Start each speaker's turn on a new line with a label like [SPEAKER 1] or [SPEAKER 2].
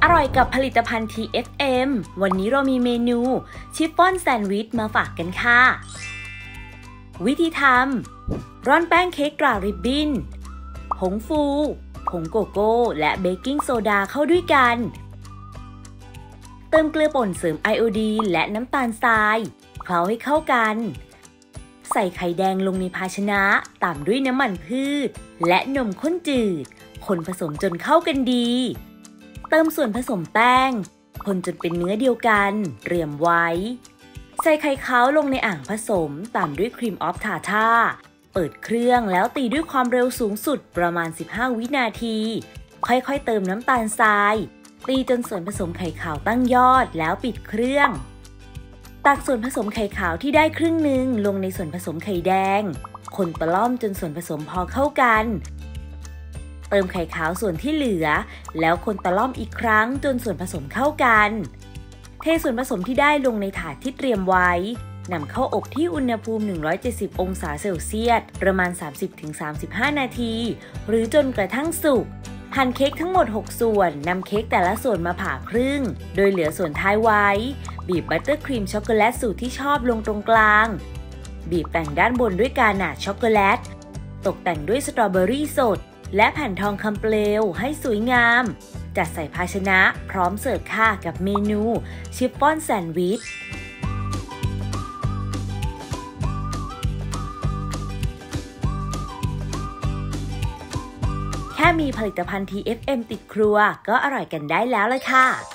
[SPEAKER 1] อร่อยกับผลิตภัณฑ์ TFM วันนี้เรามีเมนูชิฟฟ่อนแซนด์วิชมาฝากกันค่ะวิธีทำร่อนแป้งเค้กตราริบบิ้นผงฟูผงโกโก้และเบกกิ้งโซดาเข้าด้วยกันเติมเกลือป่นเสริมไอโอดีนและน้ำตาลทรายเคล้าให้เข้ากันใส่ไข่แดงลงในภาชนะตามด้วยน้ำมันพืชและนมข้นจืดคนผสมจนเข้ากันดีเติมส่วนผสมแป้งคนจนเป็นเนื้อเดียวกันเตรียมไว้ใส่ไข่ขาวลงในอ่างผสมตามด้วยครีมออฟทาร์ท่าเปิดเครื่องแล้วตีด้วยความเร็วสูงสุดประมาณ15วินาทีค่อยๆเติมน้ำตาลทรายตีจนส่วนผสมไข่ขาวตั้งยอดแล้วปิดเครื่องตักส่วนผสมไข่ขาวที่ได้ครึ่งหนึ่งลงในส่วนผสมไข่แดงคนตะล่อมจนส่วนผสมพอเข้ากันเติมไข่ขาวส่วนที่เหลือแล้วคนตะล่อมอีกครั้งจนส่วนผสมเข้ากันเทส่วนผสมที่ได้ลงในถาดที่เตรียมไว้นำเข้าอบที่อุณหภูมิ170องศาเซลเซียสประมาณ 30-35 นาทีหรือจนกระทั่งสุกหั่นเค้กทั้งหมด6ส่วนนำเค้กแต่ละส่วนมาผ่าครึ่งโดยเหลือส่วนท้ายไว้บีบบัตเตอร์ครีมช็อกโกแลตสูตรที่ชอบลงตรงกลางบีบแต่งด้านบนด้วยกานาชช็อกโกแลตตกแต่งด้วยสตรอเบอรี่สดและแผ่นทองคำเปลวให้สวยงามจัดใส่ภาชนะพร้อมเสิร์ฟค่ะกับเมนูชิฟฟ่อนแซนด์วิชแค่มีผลิตภัณฑ์ TFM ติดครัวก็อร่อยกันได้แล้วเลยค่ะ